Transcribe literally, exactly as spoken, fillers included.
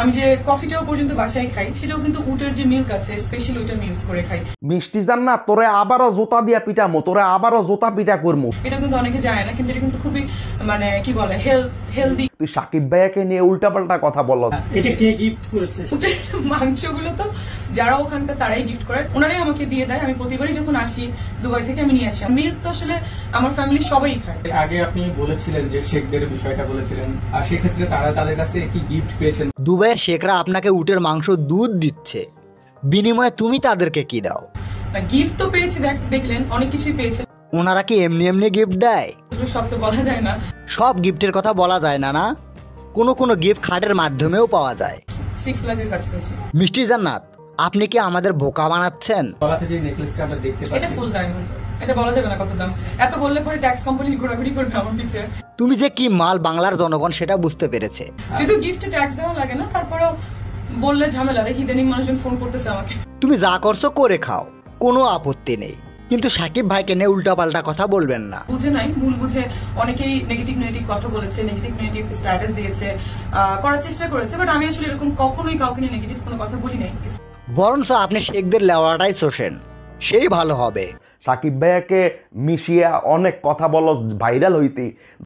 আমি যে কফিটাও পর্যন্ত বাসায় খাই সেটাও কিন্তু উটের যে মিল্ক আছে স্পেশাল ওইটা আমি ইউজ করে খাই। মিষ্টি জান্নাত তোরে আবারও জোতা দিয়া পিটামো, তোরে আবারও জোতা পিটা করমু। এটা কিন্তু অনেকে জানে না, কিন্তু এটা কিন্তু খুবই মানে কি বলে হেলদি। তুই সাকিব ভাইয়াকে নিয়ে উল্টাপাল্টা কথা বলছ। এটা কে গিফট করেছে? মাংসগুলো তো যারা ওখানকার তারাই গিফট করে, ওনারাই আমাকে দিয়ে দেয়। আমি প্রতিবারই যখন আসি দুবাই থেকে আমি নিয়ে আসি। মিল্ক তো আসলে আমার ফ্যামিলির সবাই খায়। আগে আপনি বলেছিলেন যে শেখদের বিষয়টা বলেছিলেন, আর সেক্ষেত্রে তারা তাদের কাছ থেকে কি গিফট পেয়েছেন? দুবাইয়ের শেখরা আপনাকে উটের মাংস দুধ দিচ্ছে, বিনিময়ে তুমি তাদেরকে কি দাও? গিফট তো পেয়েছি, দেখলেন অনেক কিছুই পেয়েছে। ওনারা কি এমনি এমনি গিফট দেয়? সব তো বলা যায় না, সব গিফটের কথা বলা যায় না না কোনো কোনো গিফট খাটের মাধ্যমেও পাওয়া যায়। সিক্স লাখের কাছে পেয়েছি। মিষ্টি জান্নাত, আপনি কি আমাদের বোকা বানাচ্ছেন? গলাতে যে নেকলেসটা আমরা দেখতে পাচ্ছি এটা ফুল ডায়মন্ড, এটা বলা যাবে না কত দাম। এত বললে পরে ট্যাক্স কোম্পানি ঘোরাঘুরি করবে আমার পিছে। তুমি যে কি মাল বাংলার জনগণ সেটা বুঝতে পেরেছে। যেহেতু গিফটে ট্যাক্স দেওয়া লাগে না, তারপরেও বললে ঝামেলা। দেখি ইদানিং মানুষজন ফোন করতেছে আমাকে। তুমি যা করছো করে খাও, কোনো আপত্তি নেই, কিন্তু সাকিব ভাইকে নিয়ে উল্টাপাল্টা কথা বলবেন না। বুঝে নাই, ভুল বুঝে অনেকেই নেগেটিভ নেগেটিভ কথা বলেছে, নেগেটিভ নেগেটিভ স্ট্যাটাস দিয়েছে, করার চেষ্টা করেছে। বাট আমি আসলে এরকম কখনোই কাউকে নিয়ে নেগেটিভ কোনো কথা বলি নাই। বরঞ্চ আপনি শেখদের লেওয়াটাই চোষেন, সেই ভালো হবে। সাকিব ভাইয়াকে মিশিয়া অনেক কথা বলস ভাইরাল হইতে,